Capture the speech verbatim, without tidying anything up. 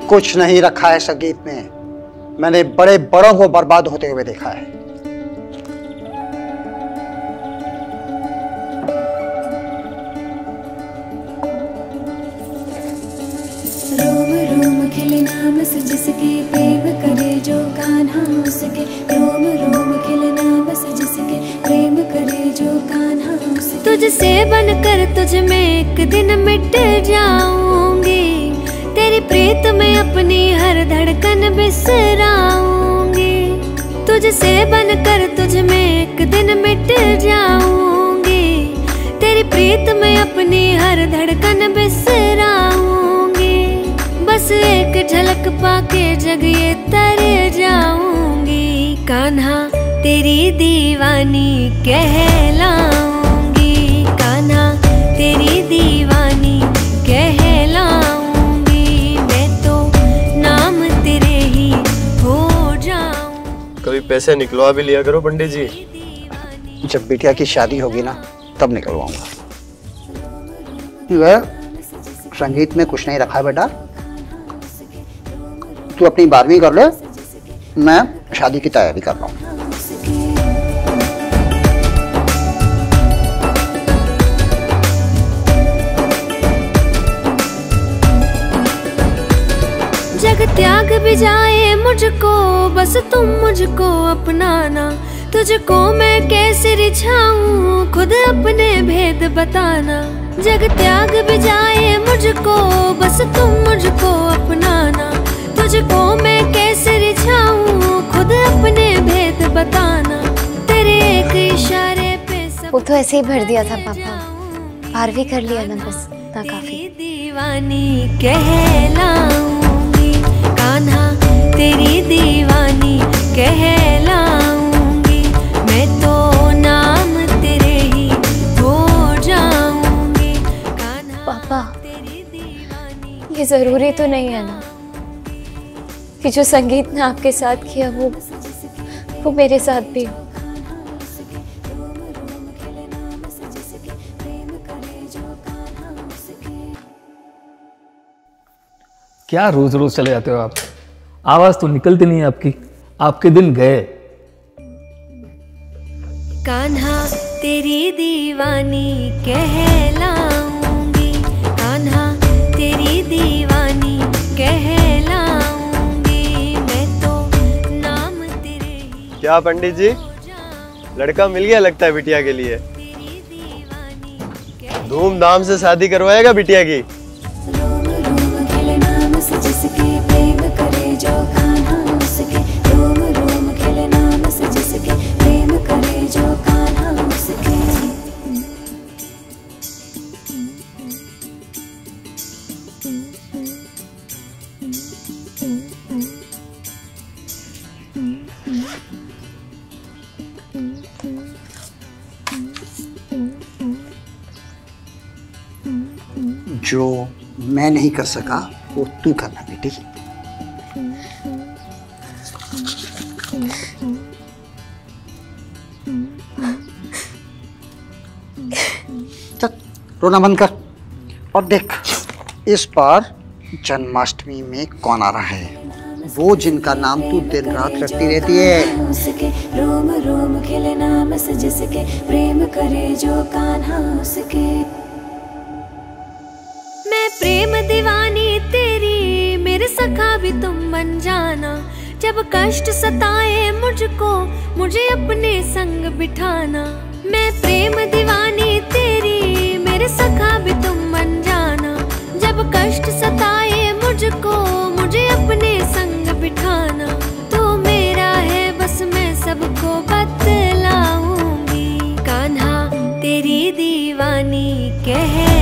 कुछ नहीं रखा है संगीत में। मैंने बड़े बड़ों को बर्बाद होते हुए देखा है। रोम रोम खिले नाम से जिसके प्रेम करे जो कान्हा उसके, रोम रोम खिले नाम से जिसके प्रेम करे जो कान्हा उसके। तुझसे बनकर तुझ में एक दिन मिट जाऊंगी, तेरी प्रीत में अपनी हर धड़कन बिसराऊंगी। तुझसे बनकर तुझ में एक दिन मिट जाऊंगी, तेरी प्रीत में अपनी हर धड़कन बिसराऊंगी। बस एक झलक पाके जग ये तर जाऊंगी, कान्हा तेरी दीवानी कहलाऊंगी, कान्हा तेरी दीवानी कहलाऊंगी। मैं तो नाम तेरे ही हो जाऊं। कभी पैसे निकलवा भी लिया करो पंडित जी। जब बिटिया की शादी होगी ना तब निकलवाऊंगा। वह संगीत में कुछ नहीं रखा है बेटा, तू अपनी बारहवीं कर ले, मैं शादी की तैयारी कर रहा हूँ। जग त्याग भी जाए मुझको, बस तुम मुझको अपनाना। तुझको मैं कैसे रिझाऊं, खुद अपने भेद बताना। जग त्याग भी जाए मुझको, बस तुम मुझको अपनाना। तुझको मैं कैसे रिझाऊं, खुद अपने भेद बताना। तेरे एक इशारे पे सब वो तो ऐसे ही भर दिया था पापा, बारहवीं कर लिया ना, बस ना काफी। दीवानी कहलाऊंगी, कान्हा तेरी दीवानी कहलाऊंगी। मैं तो नाम तेरे ही हो जाऊंगी, कान्हा पापा तेरी दीवानी। ये जरूरी तो नहीं है ना कि जो संगीत ने आपके साथ किया वो वो मेरे साथ भी हो। क्या रोज रोज चले जाते हो आप? आवाज तो निकलती नहीं है आपकी, आपके दिन गए। कान्हा तेरी दीवानी कहलाऊंगी, कान्हा तेरी दीवानी कहलाऊंगी। मैं तो नाम तेरे ही। क्या पंडित जी, लड़का मिल गया लगता है बिटिया के लिए। धूमधाम से शादी करवाएगा बिटिया की। जिसके प्रेम करे जो कान्हा उसके, रोम रोम खिले नाम से जिसके प्रेम करे जो कान्हा उसके। जो मैं नहीं कर सका वो तू करना बेटी। चल रोना बंद कर और देख इस बार जन्माष्टमी में कौन आ रहा है, वो जिनका नाम तू दिन रात रटती रहती है। उसके रोम रोम खिले नाम से जिसके प्रेम करे जो कान्हा उसके। मैं प्रेम दीवानी तेरी, मेरे सखा भी तुम बन जाना। जब कष्ट सताए मुझको, मुझे अपने संग बिठाना। मैं प्रेम दीवानी तेरी, मेरे सखा भी तुम बन जाना। जब कष्ट सताए मुझको, मुझे अपने संग बिठाना। तू मेरा है बस मैं सबको बतलाऊंगी, कान्हा तेरी दीवानी कह